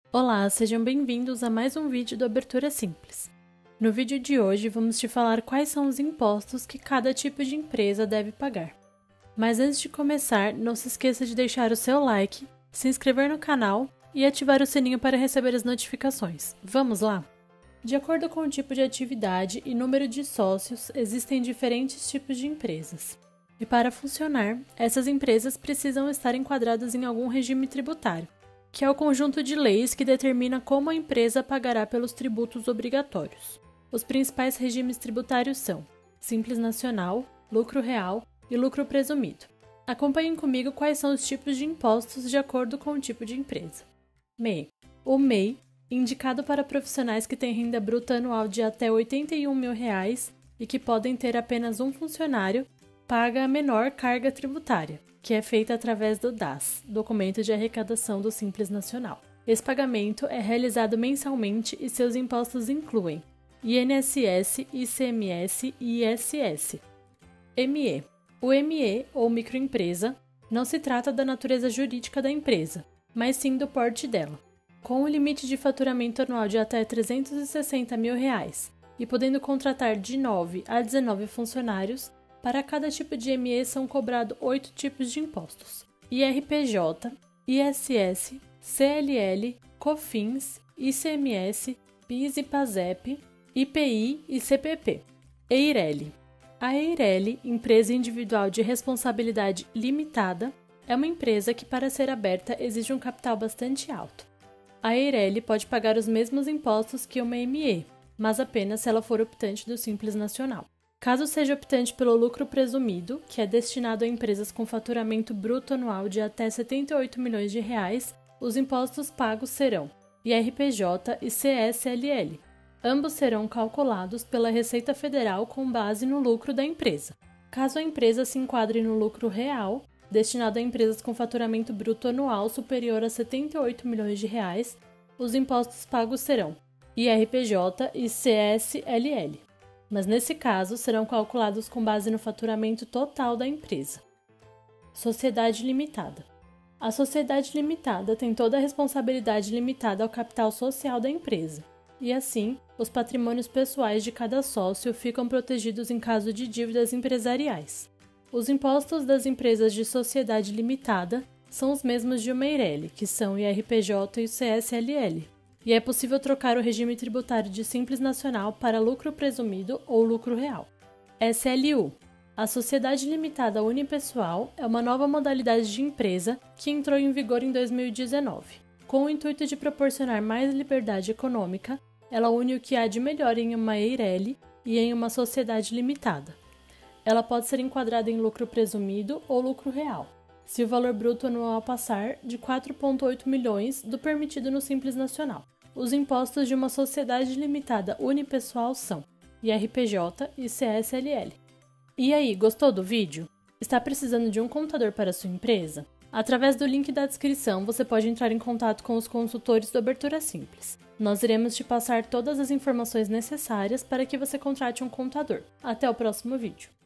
Olá, sejam bem-vindos a mais um vídeo do Abertura Simples. No vídeo de hoje vamos te falar quais são os impostos que cada tipo de empresa deve pagar. Mas antes de começar, não se esqueça de deixar o seu like, se inscrever no canal e ativar o sininho para receber as notificações. Vamos lá? De acordo com o tipo de atividade e número de sócios, existem diferentes tipos de empresas. E para funcionar, essas empresas precisam estar enquadradas em algum regime tributário, que é o conjunto de leis que determina como a empresa pagará pelos tributos obrigatórios. Os principais regimes tributários são Simples Nacional, Lucro Real e Lucro Presumido. Acompanhem comigo quais são os tipos de impostos de acordo com o tipo de empresa. MEI. O MEI, indicado para profissionais que têm renda bruta anual de até R$ 81 mil e que podem ter apenas um funcionário, paga a menor carga tributária, que é feita através do DAS, Documento de Arrecadação do Simples Nacional. Esse pagamento é realizado mensalmente e seus impostos incluem INSS, ICMS e ISS. ME. O ME, ou microempresa, não se trata da natureza jurídica da empresa, mas sim do porte dela. Com o limite de faturamento anual de até R$ 360 mil e podendo contratar de 9 a 19 funcionários, para cada tipo de ME são cobrados 8 tipos de impostos: IRPJ, ISS, CLL, COFINS, ICMS, PIS e PASEP, IPI e CPP. EIRELI. A EIRELI, Empresa Individual de Responsabilidade Limitada, é uma empresa que, para ser aberta, exige um capital bastante alto. A EIRELI pode pagar os mesmos impostos que uma ME, mas apenas se ela for optante do Simples Nacional. Caso seja optante pelo lucro presumido, que é destinado a empresas com faturamento bruto anual de até R$ 78 milhões, os impostos pagos serão IRPJ e CSLL. Ambos serão calculados pela Receita Federal com base no lucro da empresa. Caso a empresa se enquadre no lucro real, destinado a empresas com faturamento bruto anual superior a R$ 78 milhões, os impostos pagos serão IRPJ e CSLL. Mas nesse caso serão calculados com base no faturamento total da empresa. Sociedade limitada. A sociedade limitada tem toda a responsabilidade limitada ao capital social da empresa, e assim, os patrimônios pessoais de cada sócio ficam protegidos em caso de dívidas empresariais. Os impostos das empresas de sociedade limitada são os mesmos de uma EIRELI, que são o IRPJ e o CSLL. E é possível trocar o regime tributário de Simples Nacional para lucro presumido ou lucro real. SLU. A Sociedade Limitada Unipessoal é uma nova modalidade de empresa que entrou em vigor em 2019. Com o intuito de proporcionar mais liberdade econômica, ela une o que há de melhor em uma EIRELI e em uma sociedade limitada. Ela pode ser enquadrada em lucro presumido ou lucro real, se o valor bruto anual passar de 4,8 milhões do permitido no Simples Nacional. Os impostos de uma sociedade limitada unipessoal são IRPJ e CSLL. E aí, gostou do vídeo? Está precisando de um contador para sua empresa? Através do link da descrição, você pode entrar em contato com os consultores do Abertura Simples. Nós iremos te passar todas as informações necessárias para que você contrate um contador. Até o próximo vídeo.